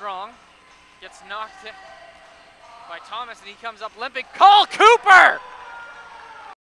strong. Gets knocked by Thomas, and he comes up limping. Cole Cooper